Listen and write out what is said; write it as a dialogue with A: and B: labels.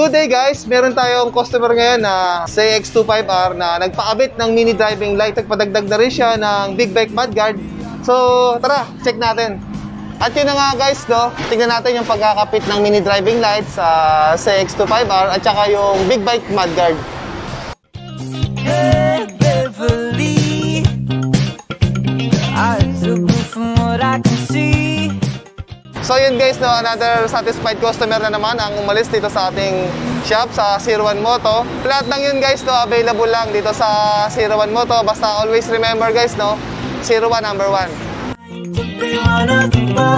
A: good day guys! Meron tayong customer ngayon na CX-25R na nagpaabit ng mini driving light. Nagpadagdag na rin siya ng big bike mudguard. So tara, check natin. At yun na nga guys, no? Tingnan natin yung pagkakapit ng mini driving light sa CX-25R at saka yung big bike mudguard. Hey, Beverly, I took from what I can see. So yun guys, no, another satisfied customer na naman ang umalis dito sa ating shop sa 01 Moto. Lahat ng yun guys, no, available lang dito sa 01 Moto. Basta always remember guys, no, 01 number 1.